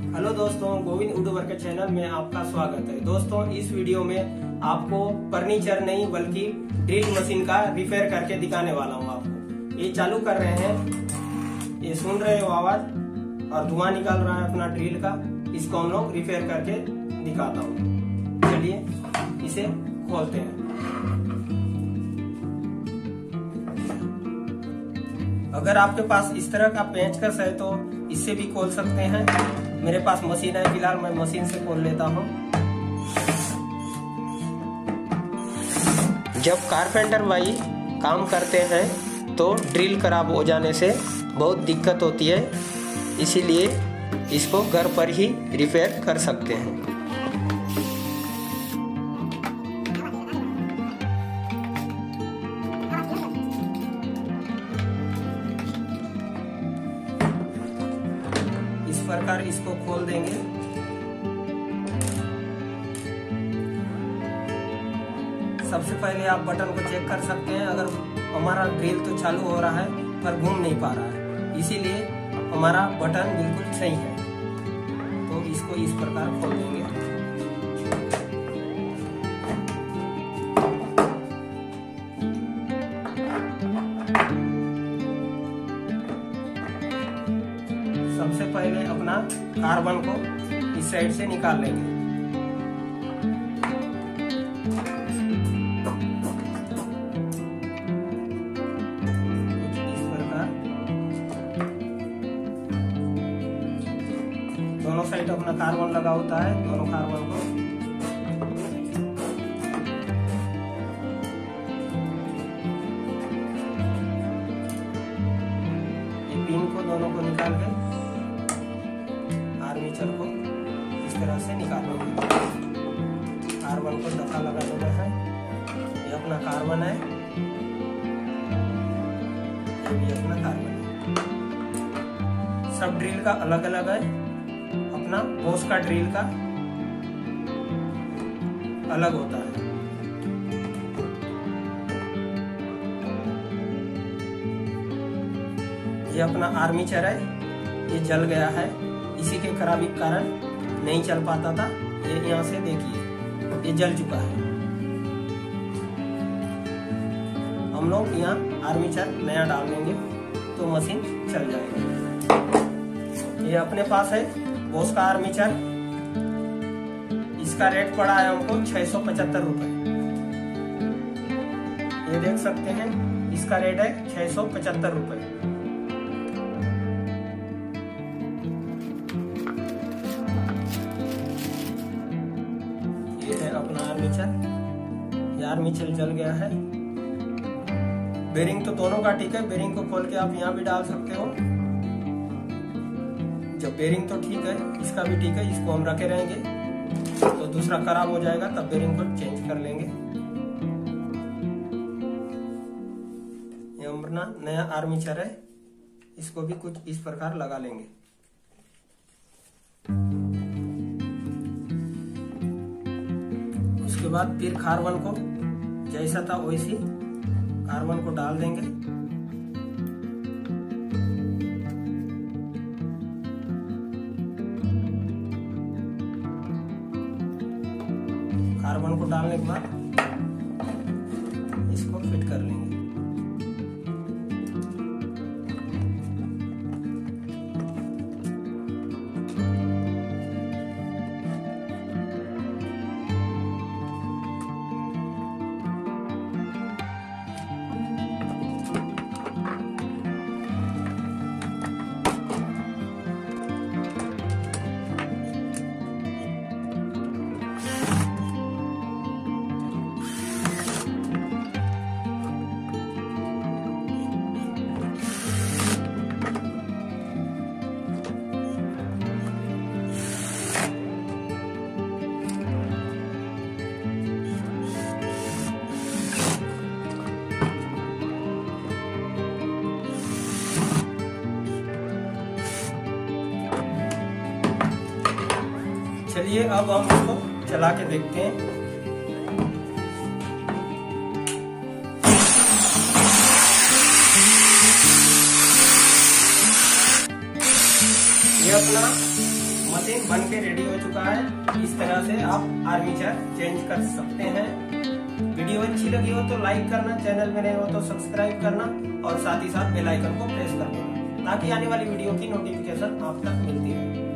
Hello दोस्तों, Govind woodwork के channel में आपका स्वागत है। दोस्तों, इस वीडियो में आपको फर्नीचर नहीं बल्कि ड्रिल मशीन का रिपेयर करके दिखाने वाला हूँ। आपको ये चालू कर रहे हैं, ये सुन रहे हो आवाज और धुआं निकाल रहा है अपना ड्रिल का। इसको हम लोग रिपेयर करके दिखाता हूँ। चलिए इसे खोलते हैं। अगर आपके पास इस तरह का पेंचकस है तो इससे भी खोल सकते हैं। मेरे पास मशीन है, फिलहाल मैं मशीन से खोल लेता हूँ। जब कारपेंटर भाई काम करते हैं तो ड्रिल खराब हो जाने से बहुत दिक्कत होती है, इसीलिए इसको घर पर ही रिपेयर कर सकते हैं। इस प्रकार इसको खोल देंगे। सबसे पहले आप बटन को चेक कर सकते हैं। अगर हमारा ड्रिल तो चालू हो रहा है पर घूम नहीं पा रहा है, इसीलिए हमारा बटन बिल्कुल सही है। तो इसको इस प्रकार खोल देंगे। सबसे पहले अपना कार्बन को इस साइड से निकाल लेंगे। इस प्रकार दोनों साइड अपना कार्बन लगा होता है। दोनों कार्बन को पिन को दोनों को निकाल के आर्मेचर को इस तरह से निकालेंगे। कार्बन को धक्का लगा देना है। ये अपना कार्बन है, ये भी अपना कार्बन है। सब ड्रिल का अलग अलग है। अपना बोस का ड्रिल का अलग होता है। ये अपना आर्मेचर है, ये जल गया है। इसी के खराबी के कारण नहीं चल पाता था। ये यहाँ से देखिए, ये जल चुका है। हम लोग यहाँ आर्मेचर नया डाल देंगे तो मशीन चल जाएगी। ये अपने पास है बोस का आर्मेचर। इसका रेट पड़ा है हमको 675 रुपए। ये देख सकते हैं, इसका रेट है 675 रुपए। अपना आर्मेचर, ये आर्मेचर जल गया है। बेरिंग तो दोनों का ठीक है। बेरिंग को खोल के आप यहाँ भी डाल सकते हो। जब बेरिंग तो ठीक है, इसका भी ठीक है, इसको हम रखे रहेंगे तो दूसरा खराब हो जाएगा, तब बेरिंग को चेंज कर लेंगे। ये अपना नया आर्मेचर है, इसको भी कुछ इस प्रकार लगा लेंगे। उसके बाद फिर कार्बन को जैसा था वैसी कार्बन को डाल देंगे। कार्बन को डालने के बाद इसको फिट कर लेंगे। चलिए अब हम इसको चला के देखते हैं। ये अपना मशीन बन के रेडी हो चुका है। इस तरह से आप आर्मीचर चेंज कर सकते हैं। वीडियो अच्छी लगी हो तो लाइक करना, चैनल में नए हो तो सब्सक्राइब करना और साथ ही साथ बेल आइकन को प्रेस कर देना ताकि आने वाली वीडियो की नोटिफिकेशन आप तक मिलती रहे।